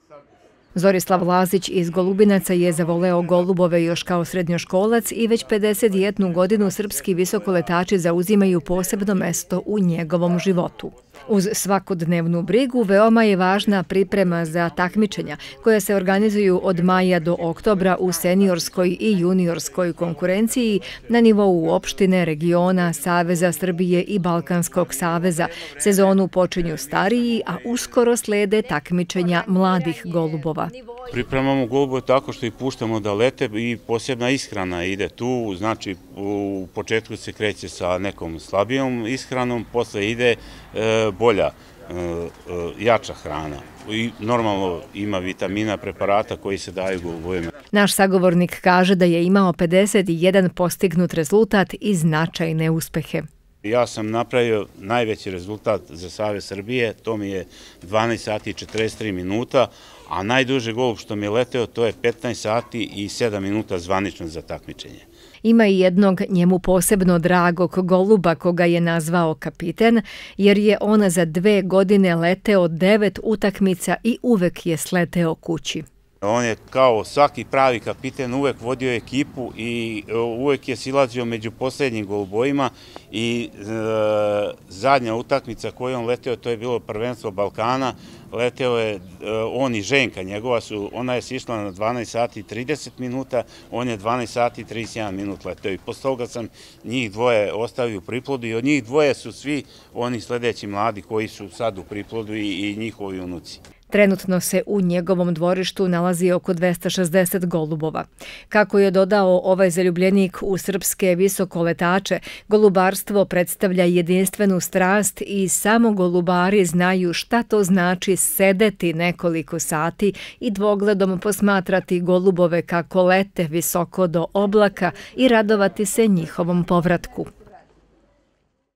Zorislav Lazić iz Golubinaca je zavoleo golubove još kao srednjoškolac i već 51 godinu srpski visokoletači zauzimaju posebno mesto u njegovom životu. Uz svakodnevnu brigu veoma je važna priprema za takmičenja koja se organizuju od maja do oktobra u seniorskoj i juniorskoj konkurenciji na nivou opštine, regiona, Saveza Srbije i Balkanskog saveza. Sezonu počinju stariji, a uskoro slede takmičenja mladih golubova. Pripremamo golubove tako što ih puštamo da lete i posebna ishrana ide tu. Znači, u početku se kreće sa nekom slabijom ishranom, posle ide bolja, jača hrana. I normalno ima vitamina, preparata koji se daju golubovima. Naš sagovornik kaže da je imao 51 postignut rezultat i značajne uspehe. Ja sam napravio najveći rezultat za Savez Srbije, to mi je 12 sati i 43 minuta, a najduže golub što mi je leteo to je 15 sati i 7 minuta zvanično za takmičenje. Ima i jednog njemu posebno dragog goluba koga je nazvao kapiten, jer je on za 2 godine leteo 9 utakmica i uvek je sleteo kući. On je kao svaki pravi kapiten uvek vodio ekipu i uvek je silazio među posljednjim golubovima i zadnja utakmica koju on leteo to je bilo prvenstvo Balkana. Leteo je on i ženka njegova, ona je sišla na 12 sati i 30 minuta, on je 12 sati i 31 minut leteo i posle toga sam njih dvoje ostavio u priplodu i od njih dvoje su svi oni sledeći mladi koji su sad u priplodu i njihovi unuci. Trenutno se u njegovom dvorištu nalazi oko 260 golubova. Kako je dodao ovaj zaljubljenik u srpske visokoletače, golubarstvo predstavlja jedinstvenu strast i samo golubari znaju šta to znači sedeti nekoliko sati i dvogledom posmatrati golubove kako lete visoko do oblaka i radovati se njihovom povratku.